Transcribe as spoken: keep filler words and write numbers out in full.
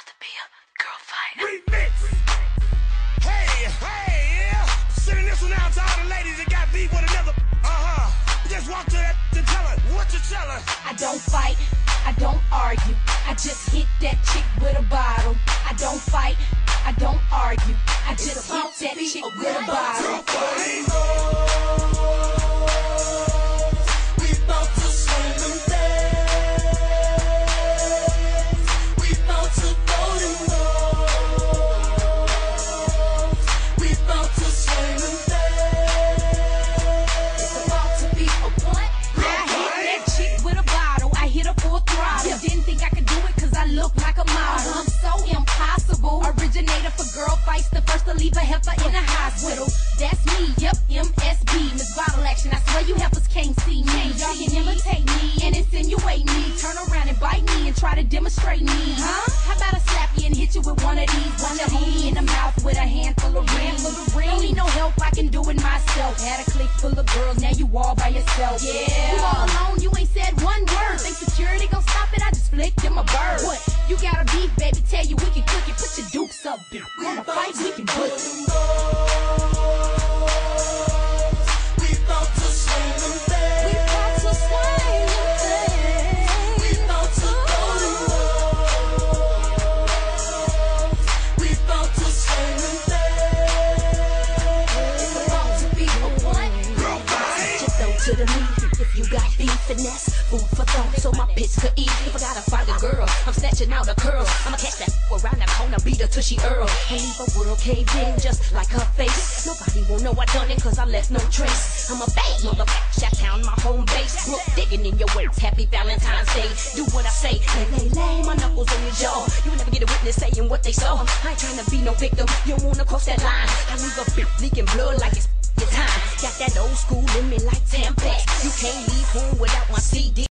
about to be a girl fight. Remix! Hey, hey, yeah! Sending this one out to all the ladies that got beat with another. Uh-huh. Just walk to that and tell her what you tell her. I don't fight, I don't argue. I just hit that chick with a bottle. I don't fight, I don't argue. I just hit that chick with a bottle. We bout to swing them days. We bout to go them lows. We bout to swing them days. It's about to be a what? I hit that chick with a bottle. I hit her for a throttle. Yeah. Didn't think I could do it cause I look like a model. I'm so impossible. Originator for girl fights, the first to leave a heifer in a hospital. That's me, yep, M S B, Miss Bottle Action. I swear you heifers can't see me. Y'all can imitate me and insinuate me. Turn around and bite me and try to demonstrate me. Huh? How about I slap you and hit you with one of these? One of these in the mouth with a handful of rings. Don't need no help, I can do it myself. Had a clique full of girls, now you all by yourself. Yeah. You all alone, you ain't said one word. Think security gon' stop it? I just flicked them a bird. What? You got a beef, baby? Tell you we can cook it. Put your dukes up, bitch. Wanna fight? We can book it. We bout to swing them days. We bout to swing them days. We bout to go them lows. We bout to swing them days. It's about to be a what? Girl fight. Just throw to the meat if you got beef finesse, food for thought, so my pitch could eat. If I gotta fight a girl, I'm snatching out a curl. I'ma catch that around the corner, beat her till she earl, and leave her world caved in just like her face. Nobody won't know I done it cause I left no trace. I'm a bad motherfucker, shot town my home base. Brook digging in your words, happy Valentine's Day. Do what I say, lay, lay, lay, my knuckles on your jaw. You will never get a witness saying what they saw. I ain't trying to be no victim, you don't wanna cross that line. I leave a bitch leaking blood like it's your time. Got that old school in me like Tampax. You can't leave home without my C D.